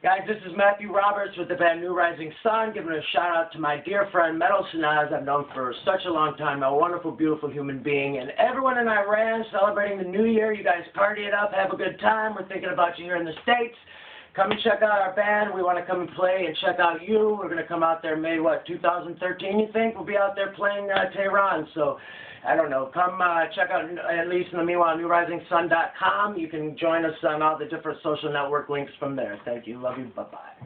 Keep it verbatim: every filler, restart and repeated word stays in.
Guys, this is Matthew Roberts with the band New Rising Sun, giving a shout out to my dear friend Metal Sanaz. I've known for such a long time, a wonderful, beautiful human being, and everyone in Iran celebrating the New Year. You guys party it up, have a good time. We're thinking about you here in the States. Come and check out our band. We want to come and play and check out you. We're going to come out there May, what, two thousand thirteen, you think? We'll be out there playing uh, Tehran. So, I don't know. Come uh, check out, at least in the meanwhile, new rising sun dot com. You can join us on all the different social network links from there. Thank you. Love you. Bye-bye.